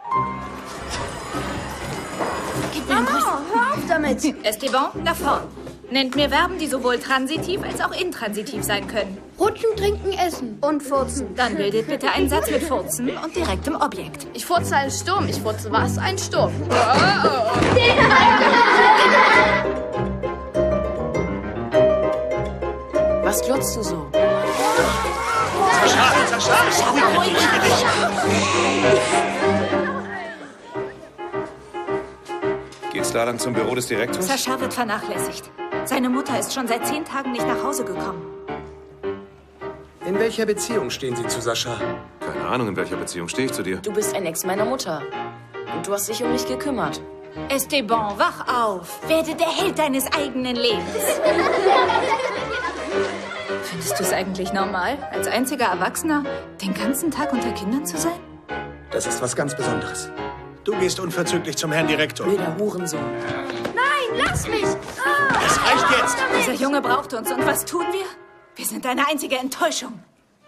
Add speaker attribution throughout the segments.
Speaker 1: Gib mir einen Kuss.
Speaker 2: Hör auf damit.
Speaker 3: Esteban, nach vorn. Nennt mir Verben, die sowohl transitiv als auch intransitiv sein können.
Speaker 2: Rutschen, trinken, essen. Und furzen.
Speaker 3: Dann bildet bitte einen Satz mit Furzen und direktem Objekt.
Speaker 1: Ich furze einen Sturm. Ich furze was? Ein Sturm.
Speaker 4: Was glotzt du so?
Speaker 5: Sascha, ruhig dich.
Speaker 6: Geht's da dann zum Büro des Direktors?
Speaker 3: Sascha wird vernachlässigt. Seine Mutter ist schon seit 10 Tagen nicht nach Hause gekommen.
Speaker 7: In welcher Beziehung stehen Sie zu Sascha?
Speaker 6: Keine Ahnung, in welcher Beziehung stehe ich zu dir.
Speaker 4: Du bist ein Ex meiner Mutter. Und du hast dich um mich gekümmert.
Speaker 3: Esteban, wach auf. Werde der Held deines eigenen Lebens. Findest du es eigentlich normal, als einziger Erwachsener den ganzen Tag unter Kindern zu sein?
Speaker 7: Das ist was ganz Besonderes.
Speaker 5: Du gehst unverzüglich zum Herrn Direktor.
Speaker 4: Blöder Hurensohn.
Speaker 2: Nein, lass mich.
Speaker 5: Es reicht jetzt.
Speaker 3: Dieser Junge braucht uns. Und was tun wir? Wir sind deine einzige Enttäuschung.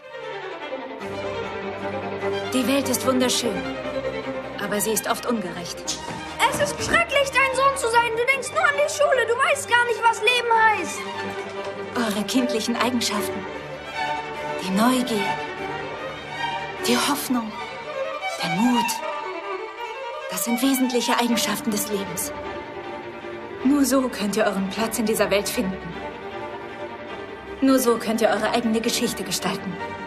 Speaker 3: Die Welt ist wunderschön. Aber sie ist oft ungerecht.
Speaker 2: Es ist schrecklich, dein Sohn zu sein. Du denkst nur an die Schule. Du weißt gar nicht, was Leben heißt.
Speaker 3: Eure kindlichen Eigenschaften. Die Neugier. Die Hoffnung. Der Mut. Das sind wesentliche Eigenschaften des Lebens. Nur so könnt ihr euren Platz in dieser Welt finden. Nur so könnt ihr eure eigene Geschichte gestalten.